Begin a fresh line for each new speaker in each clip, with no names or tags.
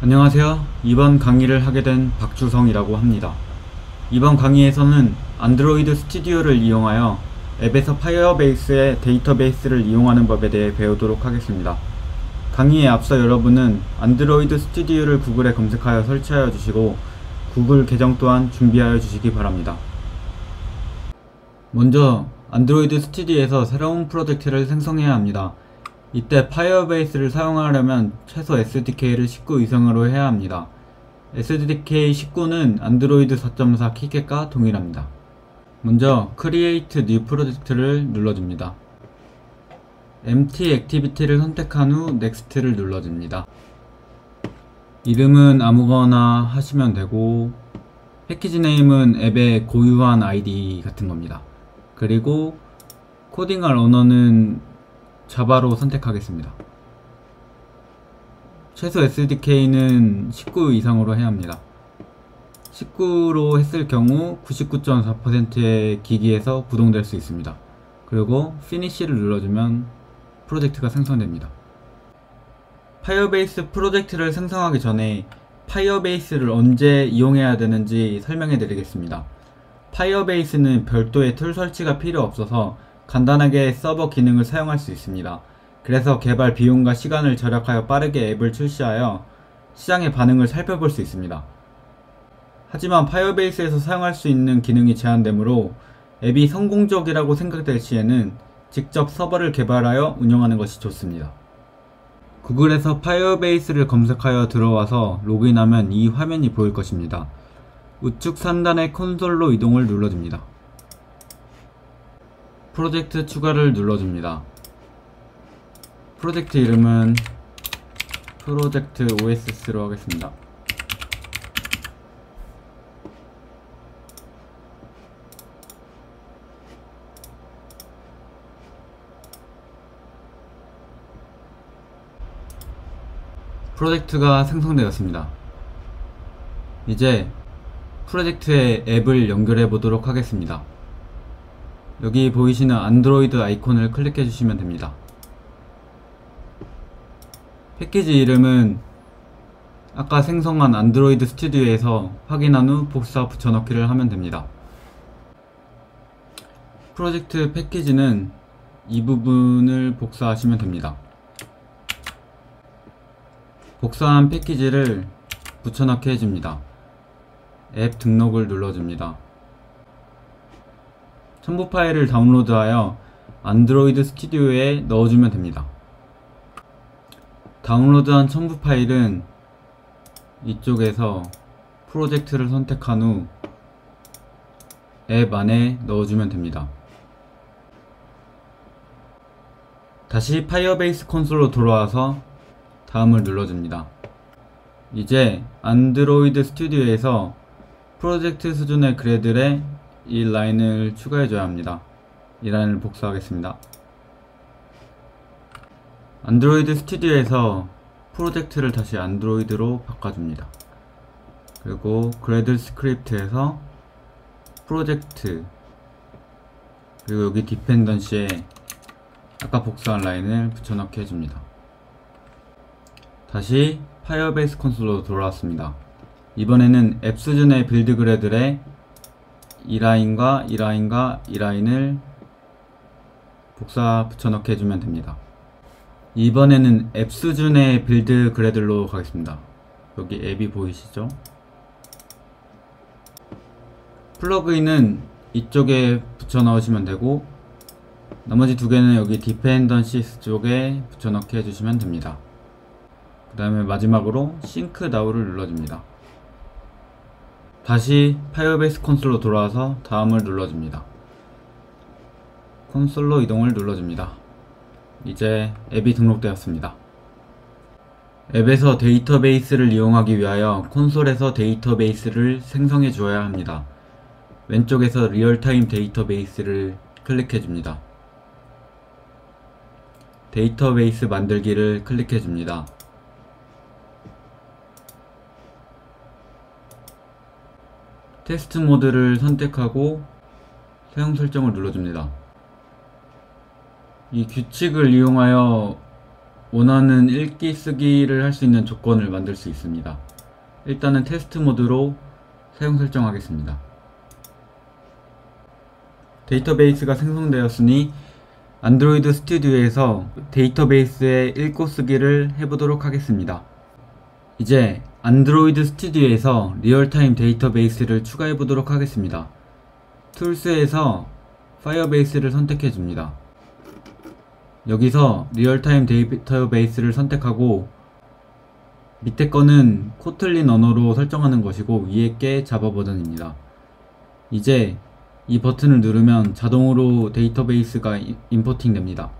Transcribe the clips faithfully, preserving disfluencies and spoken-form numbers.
안녕하세요. 이번 강의를 하게 된 박주성이라고 합니다. 이번 강의에서는 안드로이드 스튜디오를 이용하여 앱에서 파이어베이스의 데이터베이스를 이용하는 법에 대해 배우도록 하겠습니다. 강의에 앞서 여러분은 안드로이드 스튜디오를 구글에 검색하여 설치하여 주시고 구글 계정 또한 준비하여 주시기 바랍니다. 먼저 안드로이드 스튜디오에서 새로운 프로젝트를 생성해야 합니다. 이때 파이어베이스를 사용하려면 최소 에스디케이를 십구 이상으로 해야 합니다. 에스디케이 십구는 안드로이드 사 점 사 키캣과 동일합니다. 먼저 Create New Project를 눌러줍니다. Empty Activity를 선택한 후 Next를 눌러줍니다. 이름은 아무거나 하시면 되고 패키지 네임은 앱의 고유한 아이디 같은 겁니다. 그리고 코딩할 언어는 자바로 선택하겠습니다. 최소 에스디케이는 십구 이상으로 해야 합니다. 십구로 했을 경우 구십구 점 사 퍼센트의 기기에서 구동될 수 있습니다. 그리고 Finish를 눌러주면 프로젝트가 생성됩니다. 파이어베이스 프로젝트를 생성하기 전에 파이어베이스를 언제 이용해야 되는지 설명해 드리겠습니다. 파이어베이스는 별도의 툴 설치가 필요 없어서 간단하게 서버 기능을 사용할 수 있습니다. 그래서 개발 비용과 시간을 절약하여 빠르게 앱을 출시하여 시장의 반응을 살펴볼 수 있습니다. 하지만 파이어베이스에서 사용할 수 있는 기능이 제한되므로 앱이 성공적이라고 생각될 시에는 직접 서버를 개발하여 운영하는 것이 좋습니다. 구글에서 파이어베이스를 검색하여 들어와서 로그인하면 이 화면이 보일 것입니다. 우측 상단의 콘솔로 이동을 눌러줍니다. 프로젝트 추가를 눌러줍니다. 프로젝트 이름은 프로젝트 오에스에스로 하겠습니다. 프로젝트가 생성되었습니다. 이제 프로젝트에 앱을 연결해 보도록 하겠습니다. 여기 보이시는 안드로이드 아이콘을 클릭해 주시면 됩니다. 패키지 이름은 아까 생성한 안드로이드 스튜디오에서 확인한 후 복사 붙여넣기를 하면 됩니다. 프로젝트 패키지는 이 부분을 복사하시면 됩니다. 복사한 패키지를 붙여넣기 해줍니다. 앱 등록을 눌러줍니다. 첨부 파일을 다운로드하여 안드로이드 스튜디오에 넣어주면 됩니다. 다운로드한 첨부 파일은 이쪽에서 프로젝트를 선택한 후 앱 안에 넣어주면 됩니다. 다시 파이어베이스 콘솔로 돌아와서 다음을 눌러줍니다. 이제 안드로이드 스튜디오에서 프로젝트 수준의 그래들에 이 라인을 추가해줘야 합니다. 이 라인을 복사하겠습니다. 안드로이드 스튜디오에서 프로젝트를 다시 안드로이드로 바꿔줍니다. 그리고 그래들 스크립트에서 프로젝트 그리고 여기 디펜던시에 아까 복사한 라인을 붙여넣기 해줍니다. 다시 파이어베이스 콘솔로 돌아왔습니다. 이번에는 앱 수준의 빌드 그래들에 이 라인과 이 라인과 이 라인을 복사 붙여넣기 해주면 됩니다. 이번에는 앱 수준의 빌드 그래들로 가겠습니다. 여기 앱이 보이시죠? 플러그인은 이쪽에 붙여 넣으시면 되고 나머지 두 개는 여기 디펜던시스 쪽에 붙여넣기 해주시면 됩니다. 그 다음에 마지막으로 싱크 나우를 눌러줍니다. 다시 파이어베이스 콘솔로 돌아와서 다음을 눌러줍니다. 콘솔로 이동을 눌러줍니다. 이제 앱이 등록되었습니다. 앱에서 데이터베이스를 이용하기 위하여 콘솔에서 데이터베이스를 생성해 주어야 합니다. 왼쪽에서 리얼타임 데이터베이스를 클릭해 줍니다. 데이터베이스 만들기를 클릭해 줍니다. 테스트 모드를 선택하고 사용 설정을 눌러줍니다. 이 규칙을 이용하여 원하는 읽기 쓰기를 할 수 있는 조건을 만들 수 있습니다. 일단은 테스트 모드로 사용 설정하겠습니다. 데이터베이스가 생성되었으니 안드로이드 스튜디오에서 데이터베이스의 읽고 쓰기를 해보도록 하겠습니다. 이제 안드로이드 스튜디오에서 리얼타임 데이터베이스를 추가해 보도록 하겠습니다. 툴스에서 파이어베이스를 선택해 줍니다. 여기서 리얼타임 데이터베이스를 선택하고 밑에 거는 코틀린 언어로 설정하는 것이고 위에 게 자바 버전입니다. 이제 이 버튼을 누르면 자동으로 데이터베이스가 임포팅 됩니다.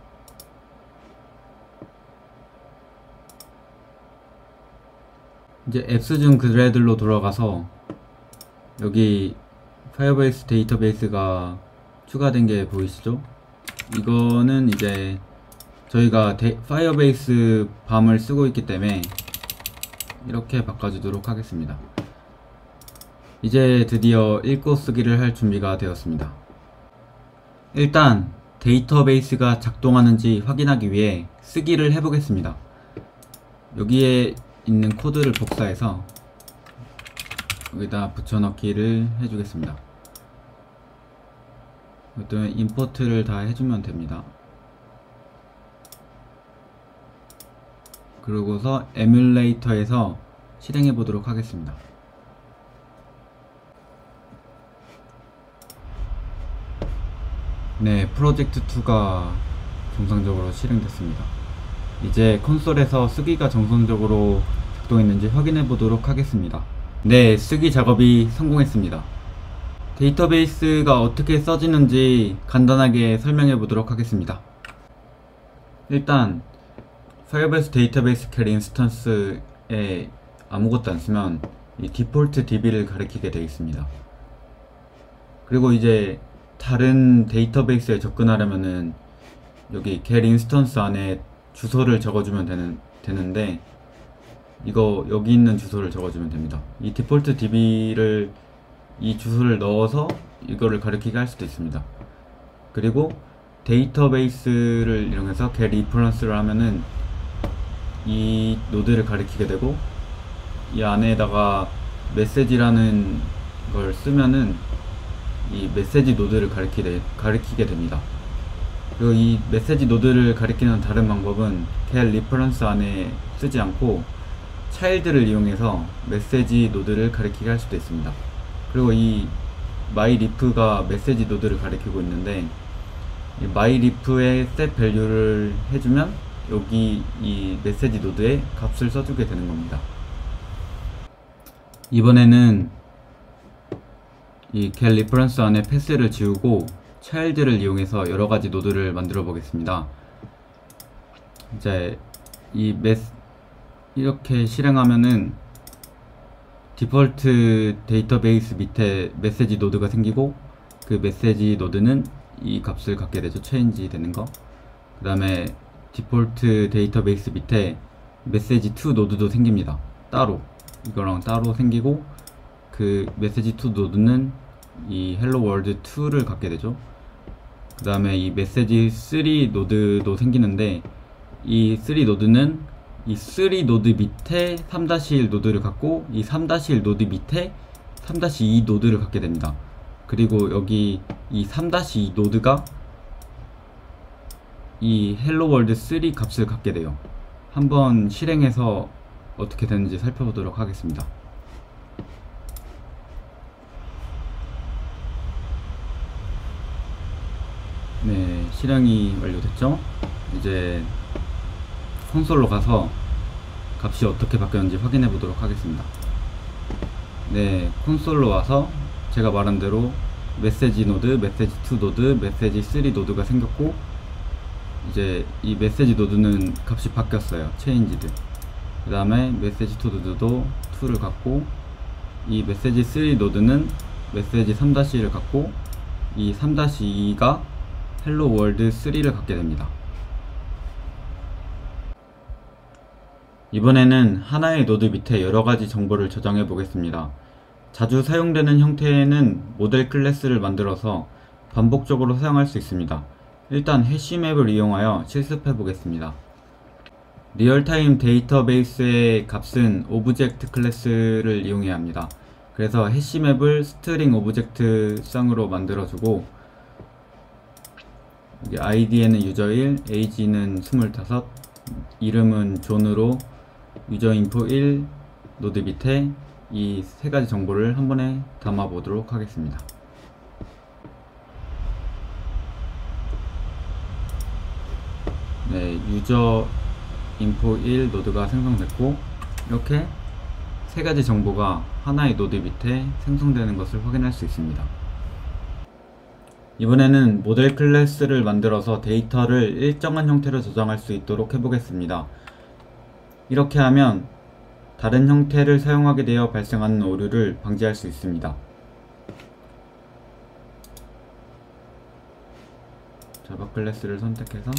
이제 앱스 중 그래들로 돌아가서 여기 파이어베이스 데이터베이스가 추가된 게 보이시죠? 이거는 이제 저희가 데, 파이어베이스 밤을 쓰고 있기 때문에 이렇게 바꿔주도록 하겠습니다. 이제 드디어 읽고 쓰기를 할 준비가 되었습니다. 일단 데이터베이스가 작동하는지 확인하기 위해 쓰기를 해보겠습니다. 여기에 있는 코드를 복사해서 여기다 붙여넣기를 해주겠습니다. 이것도 임포트를 다 해주면 됩니다. 그러고서 에뮬레이터에서 실행해 보도록 하겠습니다. 네, 프로젝트 이가 정상적으로 실행됐습니다. 이제 콘솔에서 쓰기가 정상적으로 작동했는지 확인해 보도록 하겠습니다. 네, 쓰기 작업이 성공했습니다. 데이터베이스가 어떻게 써지는지 간단하게 설명해 보도록 하겠습니다. 일단 파이어베이스 데이터베이스 캐리 인스턴스에 아무것도 안 쓰면 이 디폴트 디비를 가리키게 되어 있습니다. 그리고 이제 다른 데이터베이스에 접근하려면은 여기 get 인스턴스 안에 주소를 적어주면 되는, 되는데 이거 여기 있는 주소를 적어주면 됩니다. 이 디폴트 디비를 이 주소를 넣어서 이거를 가리키게 할 수도 있습니다. 그리고 데이터베이스를 이용해서 get reference를 하면은 이 노드를 가리키게 되고 이 안에다가 메시지라는 걸 쓰면은 이 메시지 노드를 가리키게, 가리키게 됩니다. 그리고 이 메시지 노드를 가리키는 다른 방법은 get reference 안에 쓰지 않고 차일드를 이용해서 메시지 노드를 가리키게 할 수도 있습니다. 그리고 이 myLeaf가 메시지 노드를 가리키고 있는데 이 myLeaf에 set value를 해주면 여기 이 메시지 노드에 값을 써주게 되는 겁니다. 이번에는 이 get reference 안에 패스를 지우고 child를 이용해서 여러가지 노드를 만들어 보겠습니다. 이제 이 메스 이렇게 실행하면은 디폴트 데이터베이스 밑에 메시지 노드가 생기고 그 메시지 노드는 이 값을 갖게 되죠. 체인지 되는 거. 그 다음에 디폴트 데이터베이스 밑에 메시지 투 노드도 생깁니다. 따로 이거랑 따로 생기고 그 메시지 투 노드는 이 헬로 월드 투를 갖게 되죠. 그 다음에 이 메시지 쓰리 노드도 생기는데 이 쓰리 노드는 이 쓰리 노드 밑에 삼 일 노드를 갖고 이 삼 일 노드 밑에 삼 이 노드를 갖게 됩니다. 그리고 여기 이 삼 이 노드가 이 헬로 월드 쓰리 값을 갖게 돼요. 한번 실행해서 어떻게 되는지 살펴보도록 하겠습니다. 네, 실행이 완료됐죠? 이제 콘솔로 가서 값이 어떻게 바뀌었는지 확인해 보도록 하겠습니다. 네, 콘솔로 와서 제가 말한 대로 메시지 노드, 메시지 투 노드, 메시지 쓰리 노드가 생겼고 이제 이 메시지 노드는 값이 바뀌었어요. 체인지드. 그 다음에 메시지 투 노드도 이를 갖고 이 메시지 쓰리 노드는 메시지 삼 일을 갖고 이 삼 이가 헬로 월드 쓰리를 갖게 됩니다. 이번에는 하나의 노드 밑에 여러가지 정보를 저장해 보겠습니다. 자주 사용되는 형태는 모델 클래스를 만들어서 반복적으로 사용할 수 있습니다. 일단 해시맵을 이용하여 실습해 보겠습니다. 리얼타임 데이터베이스의 값은 오브젝트 클래스를 이용해야 합니다. 그래서 해시맵을 스트링 오브젝트성으로 만들어주고, 여기 아이디에는 유저 일, 에이지는 스물다섯, 이름은 존으로 유저 인포 일, 노드 밑에 이 세 가지 정보를 한 번에 담아 보도록 하겠습니다. 네, 유저 인포 일 노드가 생성됐고, 이렇게 세 가지 정보가 하나의 노드 밑에 생성되는 것을 확인할 수 있습니다. 이번에는 모델 클래스를 만들어서 데이터를 일정한 형태로 저장할 수 있도록 해보겠습니다. 이렇게 하면 다른 형태를 사용하게 되어 발생하는 오류를 방지할 수 있습니다. 자바 클래스를 선택해서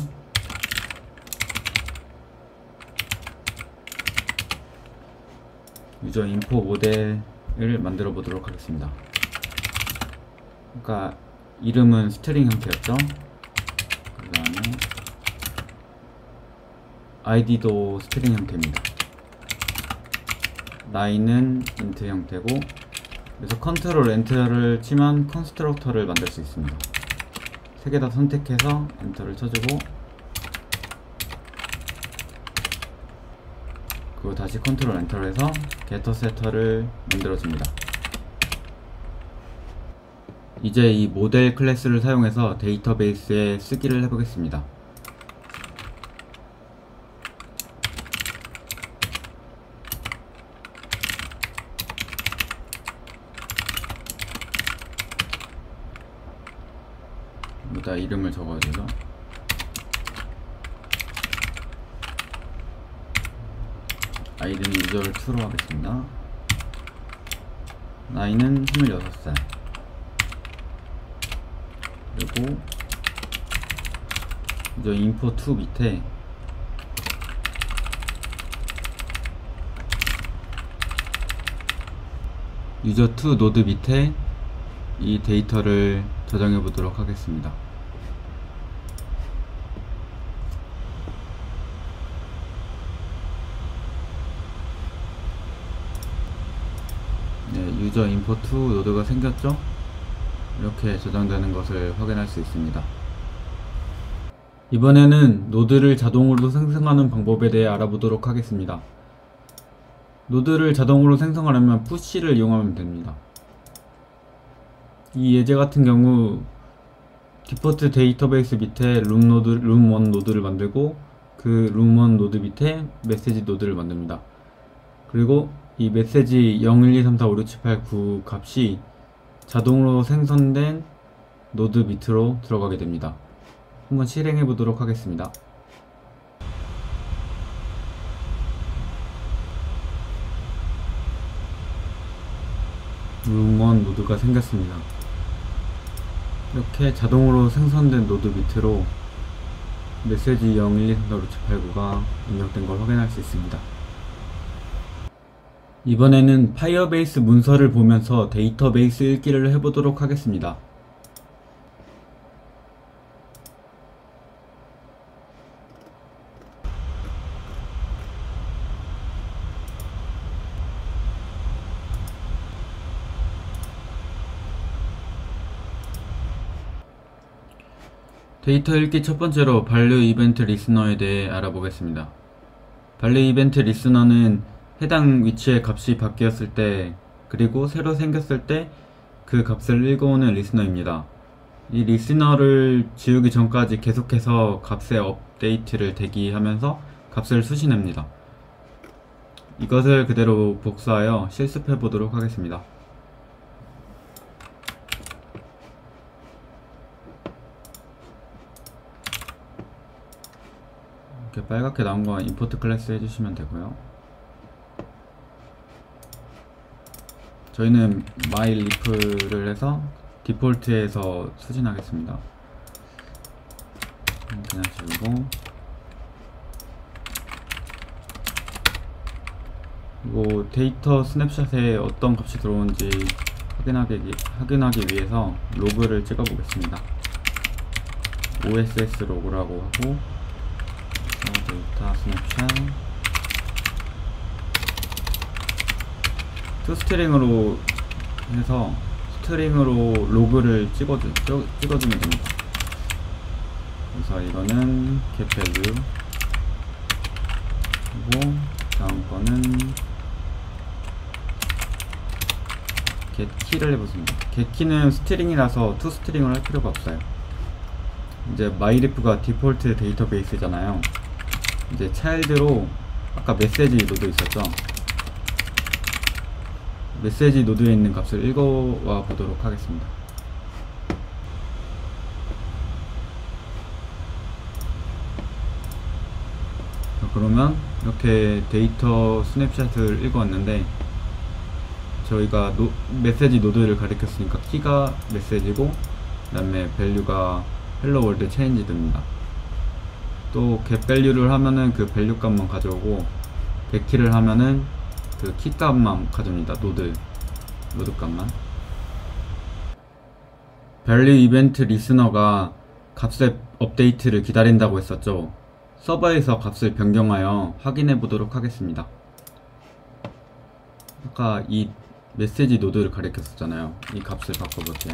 유저 인포 모델을 만들어 보도록 하겠습니다. 그러니까 이름은 스트링 형태였죠. 그 다음에 아이디도 스트링 형태입니다. 나이는 인트 형태고, 그래서 컨트롤 엔터를 치면 컨스트럭터를 만들 수 있습니다. 세 개 다 선택해서 엔터를 쳐주고, 그리고 다시 컨트롤 엔터를 해서 게터 세터를 만들어줍니다. 이제 이 모델 클래스를 사용해서 데이터베이스에 쓰기를 해보겠습니다. 여기다 이름을 적어야 되죠. 아이디는 유저를 이로 하겠습니다. 나이는 스물여섯 살. 그리고 유저 인포 투 밑에 유저 투 노드 밑에 이 데이터를 저장해 보도록 하겠습니다. 네, 유저 인포 투 노드가 생겼죠? 이렇게 저장되는 것을 확인할 수 있습니다. 이번에는 노드를 자동으로 생성하는 방법에 대해 알아보도록 하겠습니다. 노드를 자동으로 생성하려면 푸시를 이용하면 됩니다. 이 예제 같은 경우 디포트 데이터베이스 밑에 룸 노드, 룸 원 노드를 만들고, 그 룸 원 노드 밑에 메시지 노드를 만듭니다. 그리고 이 메시지 영 일 이 삼 사 오 육 칠 팔 구 값이 자동으로 생성된 노드 밑으로 들어가게 됩니다. 한번 실행해 보도록 하겠습니다. 룸 원 노드가 생겼습니다. 이렇게 자동으로 생성된 노드 밑으로 메시지 영 일 이 삼 사 오 육 칠 팔 구가 입력된 걸 확인할 수 있습니다. 이번에는 파이어베이스 문서를 보면서 데이터베이스 읽기를 해보도록 하겠습니다. 데이터 읽기 첫 번째로 반류 이벤트 리스너에 대해 알아보겠습니다. 반류 이벤트 리스너는 해당 위치의 값이 바뀌었을 때, 그리고 새로 생겼을 때 그 값을 읽어오는 리스너입니다. 이 리스너를 지우기 전까지 계속해서 값의 업데이트를 대기하면서 값을 수신합니다. 이것을 그대로 복사하여 실습해 보도록 하겠습니다. 이렇게 빨갛게 나온 건 임포트 클래스 해주시면 되고요. 저희는 myLeaf를 해서 디폴트에서 수신하겠습니다. 그냥 지우고, 그리고 데이터 스냅샷에 어떤 값이 들어오는지 확인하기, 확인하기 위해서 로그를 찍어 보겠습니다. 오에스에스 로그라고 하고, 데이터 스냅샷 투 스트링으로 해서 스트링으로 로그를 찍어주, 찍어주면 됩니다. 그래서 이거는 getValue 그리고 다음 거는 getKey를 해보겠습니다. getKey는 스트링이라서 투 스트링을 할 필요가 없어요. 이제 myriff가 디폴트 데이터베이스잖아요. 이제 차일드로 아까 메시지 노드 있었죠. 메시지 노드에 있는 값을 읽어와 보도록 하겠습니다. 그러면 이렇게 데이터 스냅샷을 읽어왔는데 저희가 노, 메시지 노드를 가리켰으니까 키가 메시지고 그 다음에 value가 hello world changed입니다. 또 getValue를 하면은 그 value 값만 가져오고 getKey를 하면은 그 키 값만 가져옵니다. 노드 노드 값만. value 이벤트 리스너가 값의 업데이트를 기다린다고 했었죠. 서버에서 값을 변경하여 확인해 보도록 하겠습니다. 아까 이 메시지 노드를 가리켰었잖아요. 이 값을 바꿔볼게요.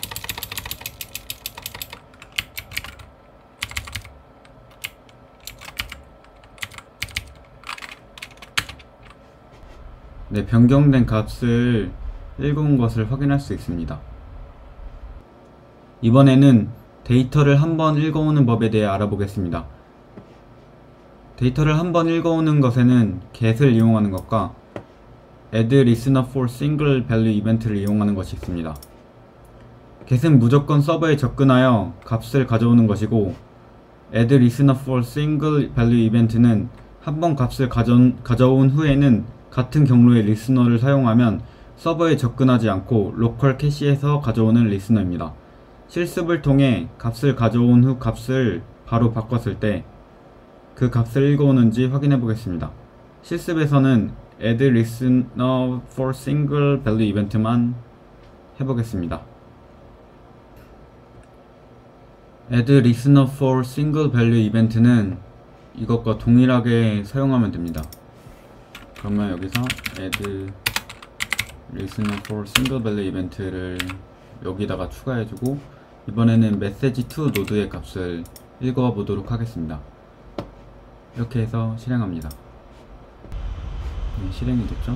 네, 변경된 값을 읽은 것을 확인할 수 있습니다. 이번에는 데이터를 한번 읽어오는 법에 대해 알아보겠습니다. 데이터를 한번 읽어오는 것에는 get을 이용하는 것과 add listener for single value 이벤트를 이용하는 것이 있습니다. get은 무조건 서버에 접근하여 값을 가져오는 것이고 add listener for single value 이벤트는 한번 값을 가져, 가져온 후에는 같은 경로의 리스너를 사용하면 서버에 접근하지 않고 로컬 캐시에서 가져오는 리스너입니다. 실습을 통해 값을 가져온 후 값을 바로 바꿨을 때 그 값을 읽어오는지 확인해 보겠습니다. 실습에서는 add listener for single value 이벤트만 해보겠습니다. add listener for single value 이벤트는 이것과 동일하게 사용하면 됩니다. 그러면 여기서 add listener for single value 이벤트를 여기다가 추가해주고 이번에는 message to 노드의 값을 읽어 보도록 하겠습니다. 이렇게 해서 실행합니다. 네, 실행이 됐죠?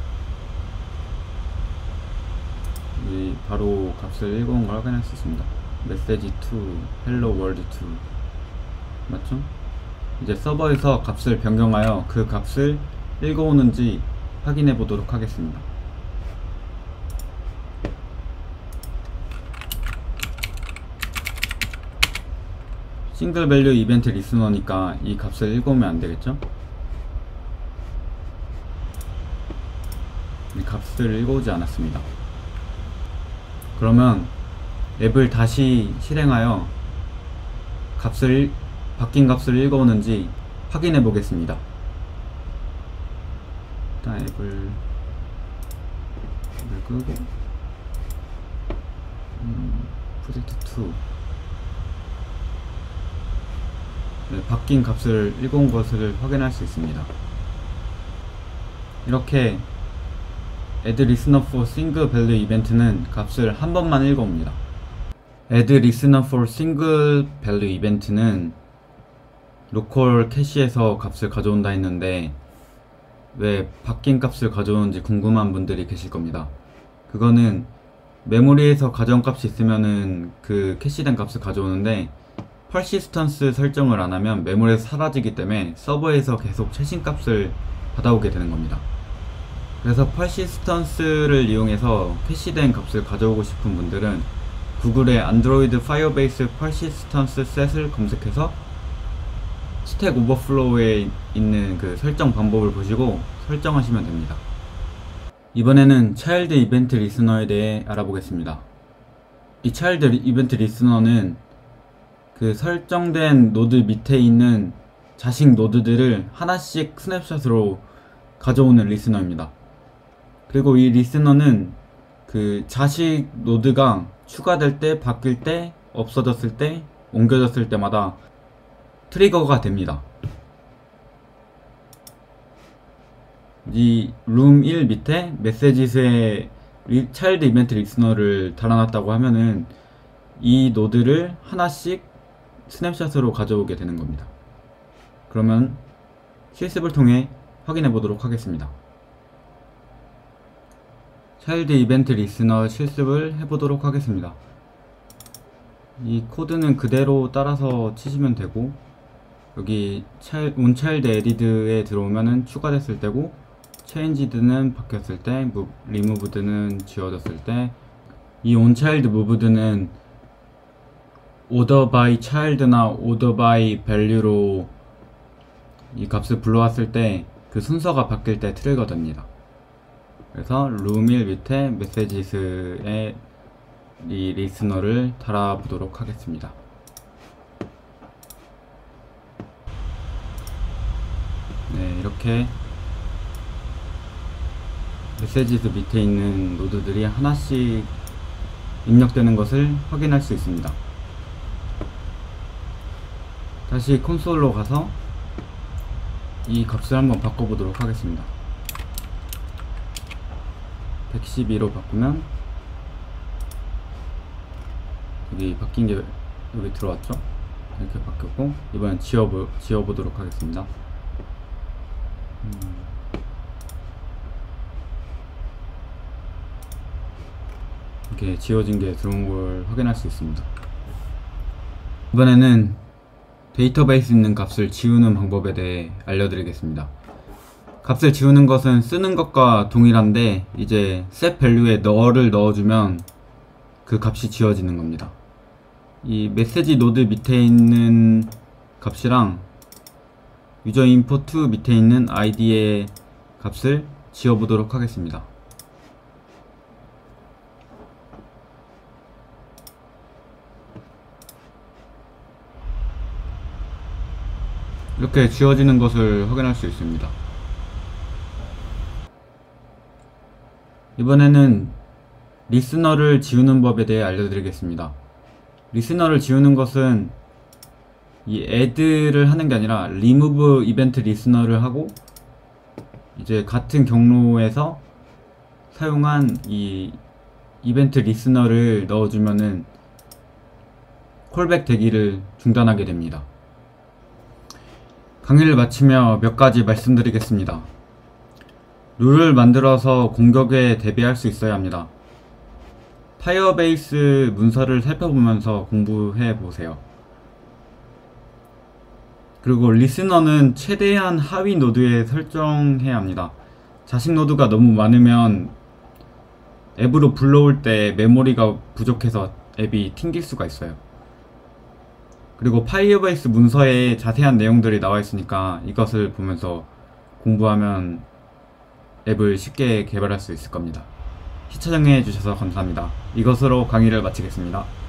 이 바로 값을 읽어온 걸 확인할 수 있습니다. message to hello world to 맞죠? 이제 서버에서 값을 변경하여 그 값을 읽어오는지 확인해 보도록 하겠습니다. 싱글 밸류 이벤트 리스너니까 이 값을 읽어오면 안 되겠죠? 이 값을 읽어오지 않았습니다. 그러면 앱을 다시 실행하여 값을 바뀐 값을 읽어오는지 확인해 보겠습니다. 일단 앱을, 앱을 끄고 음, 프로젝트 투 네, 바뀐 값을 읽어온 것을 확인할 수 있습니다. 이렇게 add listener for single value 이벤트는 값을 한 번만 읽어옵니다. add listener for single value 이벤트는 로컬 캐시에서 값을 가져온다 했는데 왜 바뀐 값을 가져오는지 궁금한 분들이 계실 겁니다. 그거는 메모리에서 가져온 값이 있으면은 그 캐시된 값을 가져오는데 퍼시스턴스 설정을 안하면 메모리에서 사라지기 때문에 서버에서 계속 최신 값을 받아오게 되는 겁니다. 그래서 퍼시스턴스를 이용해서 캐시된 값을 가져오고 싶은 분들은 구글의 안드로이드 파이어베이스 퍼시스턴스 셋을 검색해서 스택 오버플로우에 있는 그 설정 방법을 보시고 설정하시면 됩니다. 이번에는 차일드 이벤트 리스너에 대해 알아보겠습니다. 이 차일드 이벤트 리스너는 그 설정된 노드 밑에 있는 자식 노드들을 하나씩 스냅샷으로 가져오는 리스너입니다. 그리고 이 리스너는 그 자식 노드가 추가될 때, 바뀔 때, 없어졌을 때, 옮겨졌을 때마다 트리거가 됩니다. 이 룸 일 밑에 메시지스에 차일드 이벤트 리스너를 달아놨다고 하면은 이 노드를 하나씩 스냅샷으로 가져오게 되는 겁니다. 그러면 실습을 통해 확인해 보도록 하겠습니다. 차일드 이벤트 리스너 실습을 해보도록 하겠습니다. 이 코드는 그대로 따라서 치시면 되고, 여기 온차일드 에디드에 들어오면은 추가됐을 때고, 체인지드는 바뀌었을 때, 리무브드는 지워졌을 때, 이 온차일드 무브드는 order by child나 order by value로 이 값을 불러왔을 때 그 순서가 바뀔 때 트리거 됩니다. 그래서 룸 일 밑에 메시지스에 이 리스너를 달아보도록 하겠습니다. 네, 이렇게 메시지스 밑에 있는 노드들이 하나씩 입력되는 것을 확인할 수 있습니다. 다시 콘솔로 가서 이 값을 한번 바꿔보도록 하겠습니다. 백십이로 바꾸면 여기 바뀐 게 여기 들어왔죠? 이렇게 바뀌었고, 이번엔 지워보, 지워보도록 하겠습니다. 음. 이렇게 지워진 게 들어온 걸 확인할 수 있습니다. 이번에는 데이터베이스 있는 값을 지우는 방법에 대해 알려드리겠습니다. 값을 지우는 것은 쓰는 것과 동일한데, 이제 set value에 null을 넣어주면 그 값이 지워지는 겁니다. 이 메시지 노드 밑에 있는 값이랑 유저 임포트 밑에 있는 아이디의 값을 지워보도록 하겠습니다. 이렇게 지워지는 것을 확인할 수 있습니다. 이번에는 리스너를 지우는 법에 대해 알려드리겠습니다. 리스너를 지우는 것은 이 add를 하는 게 아니라 remove 이벤트 리스너를 하고, 이제 같은 경로에서 사용한 이 이벤트 리스너를 넣어주면은 콜백 대기를 중단하게 됩니다. 강의를 마치며 몇 가지 말씀드리겠습니다. 룰을 만들어서 공격에 대비할 수 있어야 합니다. 파이어베이스 문서를 살펴보면서 공부해 보세요. 그리고 리스너는 최대한 하위 노드에 설정해야 합니다. 자식 노드가 너무 많으면 앱으로 불러올 때 메모리가 부족해서 앱이 튕길 수가 있어요. 그리고 파이어베이스 문서에 자세한 내용들이 나와 있으니까 이것을 보면서 공부하면 앱을 쉽게 개발할 수 있을 겁니다. 시청해 주셔서 감사합니다. 이것으로 강의를 마치겠습니다.